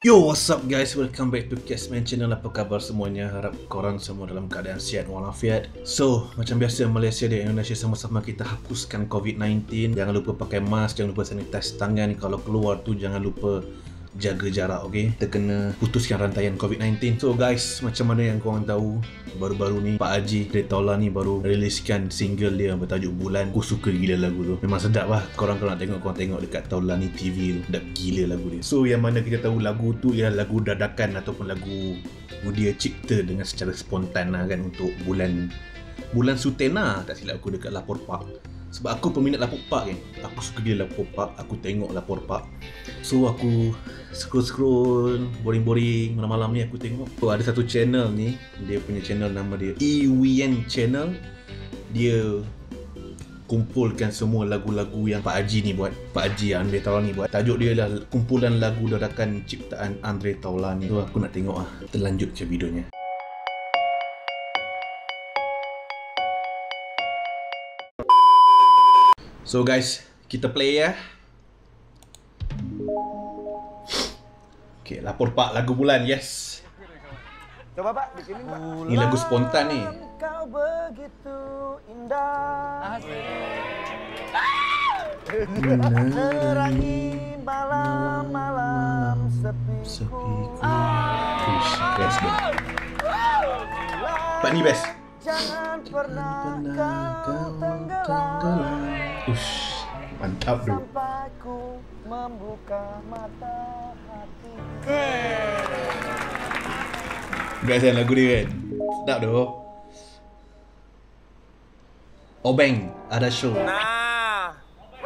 Yo, what's up guys? Welcome back to Catsman Channel. Apa khabar semuanya? Harap korang semua dalam keadaan sihat walafiat. So, macam biasa Malaysia dan Indonesia sama-sama kita hapuskan COVID-19. Jangan lupa pakai mask, jangan lupa sanitize tangan. Kalau keluar tu jangan lupa jaga jarak, okay? Kita kena putuskan rantaian COVID-19. So guys, macam mana yang korang tahu, baru-baru ni Pak Haji Andre Taulani baru riliskan single dia bertajuk Bulan. Aku suka gila lagu tu. Memang sedap lah. Korang kalau nak tengok, korang tengok dekat Taulani TV tu. Sedap gila lagu dia. So yang mana kita tahu lagu tu ialah lagu dadakan ataupun lagu dia cipta dengan secara spontan lah kan, untuk bulan Sutena tak silap aku dekat Lapor Park. Sebab aku peminat Lapor Park kan. Aku suka gila Lapor Park. Aku tengok Lapor Park. So aku scroll boring-boring malam-malam ni aku tengok. So ada satu channel ni, dia punya channel nama dia EWN Channel. Dia kumpulkan semua lagu-lagu yang Pak Haji ni buat. Pak Haji Andre Taulani buat. Tajuk dia adalah kumpulan lagu dadakan ciptaan Andre Taulani. So aku nak tengok lah. Kita lanjut ke videonya. So guys, kita play ya. Okay, Lapor Pak lagu bulan, yes. Coba Pak, bikinin Pak. Ini lagu spontan nih. Kau begitu indah. Terangi malam-malam sepiku. Best deh. Pak ni best. Jangan pernah kau tenggelam. Mantap tu. Sampai ku membuka mata hati. Guys, kan lagu dia kan. Sedap tu. Obeng ada show. Nah.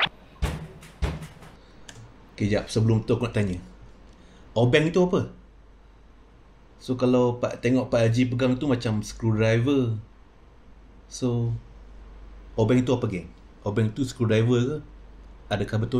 Kejap, sebelum tu aku nak tanya. Obeng itu apa? So kalau tengok Pak Haji pegang tu macam screwdriver. So obeng itu apa geng? Obeng tu screwdriver ke? Adakah betul?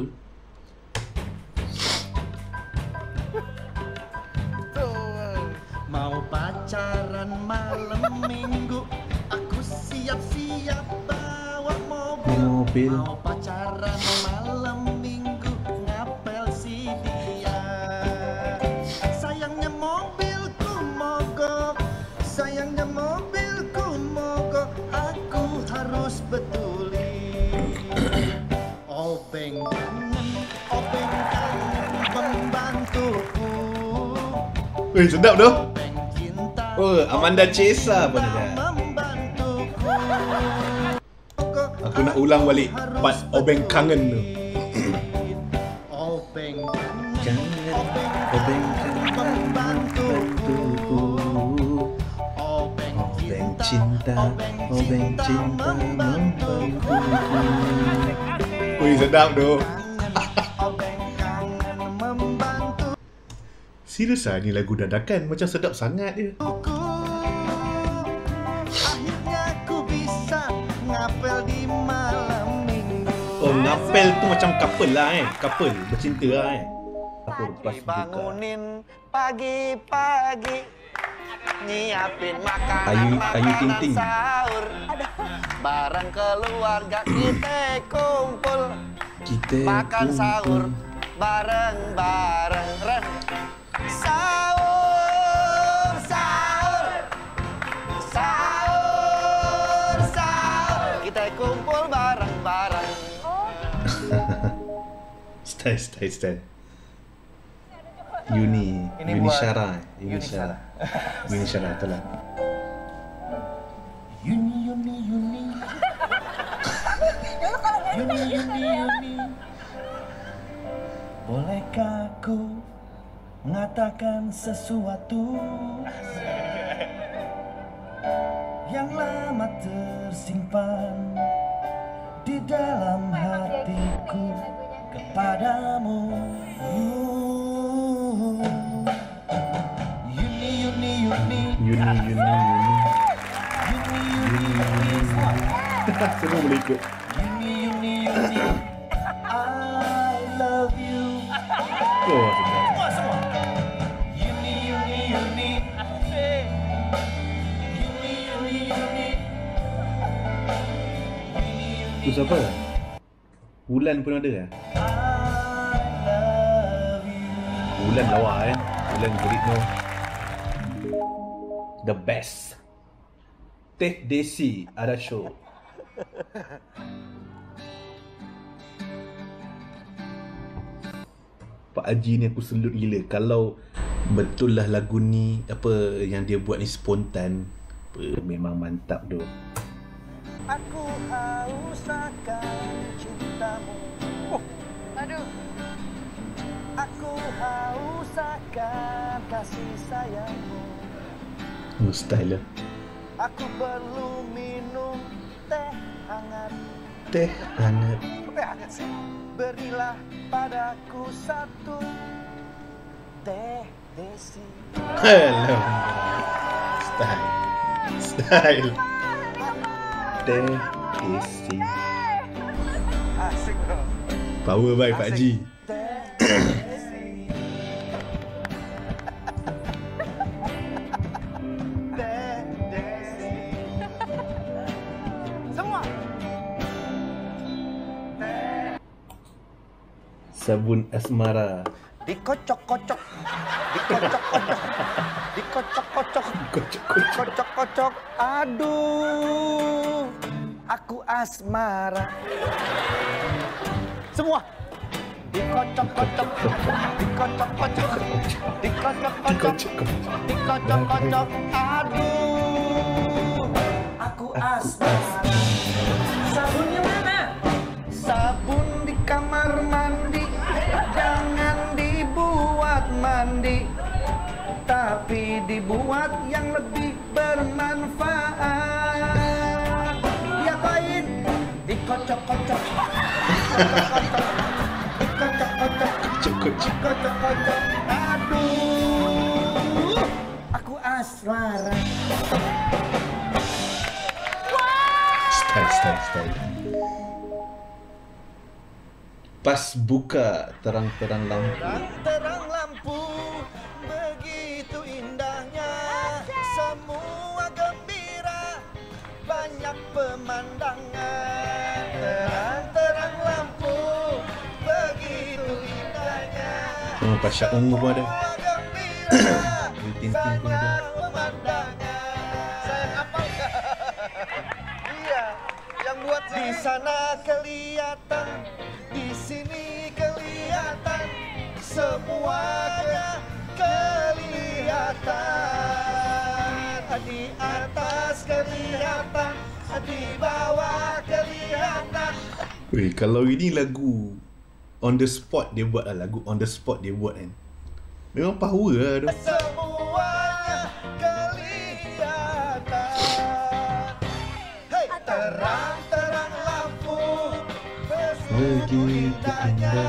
Mau pacaran malam minggu, aku siap-siap bawa mobil. Mau pacaran malam minggu, ngapel si dia. Sayangnya mobilku mogok, sayangnya mobilku mogok, aku harus betuli. Obeng kangen membantuku. Weh, sedap tu. Oh, Amanda Chesa pun ada. Aku nak ulang balik part Obeng kangen tu. Obeng Kangen, Obeng kangen membantuku. Obeng cinta membantuku. Wih, sedap tu. Serius lah, ni lagu dadakan macam sedap sangat dia. Akhirnya ku bisa ngapel di malam minggu. Oh, ngapel tu macam couple lah couple, bercinta lah Aku lepas buka. Bangunin pagi-pagi, nyiapin Ayu makanan Ting Ting. sahur. Bareng keluarga kita kumpul, Kita makan sahur bareng-bareng. Sahur, sahur, sahur, sahur. Kita kumpul bareng-bareng. Style. Yuni Syara itulah. Yuni. Bolehkah ku mengatakan sesuatu yang lama tersimpan di dalam hatiku kepadamu. Yuni. Semua boleh ikut. Yuni, I love you. Oh, sedap. Semua. Yuni. Tu siapa? Bulan pun ada kan? Bulan lawa kan? Glenn Guritno. The best. Teh Desi ada show. Pak Haji ni aku selut gila. Kalau betul lah lagu ni apa yang dia buat ni spontan, memang mantap tu. Aku haus akan cintamu. Aduh. Aku haus akan kasih sayangmu. Style lah. Aku perlu minum teh hangat. Teh hangat. Teh hangat sih. Berilah padaku satu teh desi. Hello. Style. Teh Desi. Asik bro. Power by Pak Haji. Teh desi. Teh desi. Semua. Sabun asmara. Dikocok-kocok. Dikocok-kocok. Dikocok-kocok. Kocok-kocok. Aduh. Aku asmara. Semua. Dikocok-kocok. Dikocok-kocok. Dikocok-kocok. Dikocok-kocok. Aduh. Aku asmara. Sabunnya mana? Sabun di kamar mandi. Jangan dibuat mandi, tapi dibuat yang lebih bermanfaat. Diapain? Dikocok-kocok. Dikocok-kocok. Dikocok-kocok. Aduh, aku asmara. Style. Pas buka terang-terang lampu. Terang lampu, begitu indahnya. Semua gembira, banyak pemandangan. Terang-terang lampu, begitu indahnya. Pas Syak Ungu pun ada. Semua gembira, Tintin pun ada. banyak pemandangan. Saya hafal nggak? Iya, yang buat di sana kelihatan, di sini kelihatan, semuanya kelihatan. Di atas kelihatan, di bawah kelihatan. Weh, kalau ini lagu on the spot dia buat lah. Lagu on the spot dia buat kan. Memang power lah tu. Semuanya kelihatan. Hey, terang-terang lampu, begitu indahnya.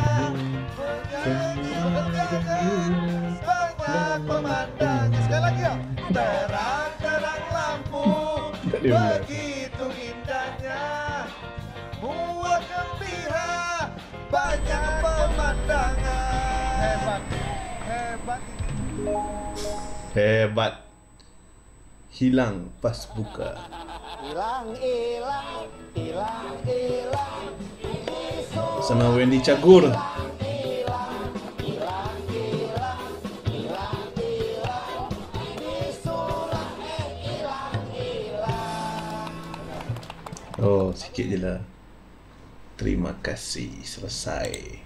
Banyak pemandangan. Sekali lagi ya. Terang-terang lampu, Tak boleh ulang. begitu indahnya. Buat gembira, banyak pemandangan. Hebat, hebat ini. Hebat. Hilang pas buka. Hilang, hilang, hilang, hilang. Sama Wendy Cagur. Oh, sikit je lah. Terima kasih. Selesai.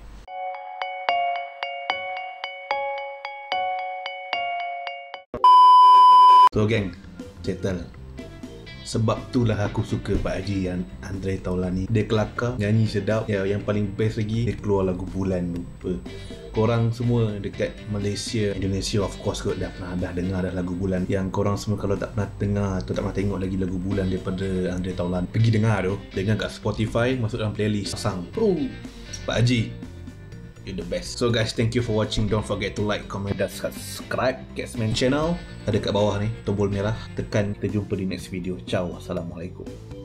So geng, settle. Sebab itulah aku suka Pak Haji yang Andre Taulani. Dia kelakar, nyanyi sedap. Ya, yang paling best lagi, dia keluar lagu Bulan lupa. Korang semua dekat Malaysia, Indonesia of course kot dah dengar dah lagu Bulan. Yang korang semua kalau tak pernah dengar atau tak pernah tengok lagi lagu Bulan daripada Andre Taulani, pergi dengar tu. Dengar kat Spotify, masuk dalam playlist, pasang. Oh, Pak Haji, you're the best. So guys, thank you for watching. Don't forget to like, comment dan subscribe Catsman channel. Ada kat bawah ni tombol merah. Tekan. Kita jumpa di next video. Ciao. Assalamualaikum.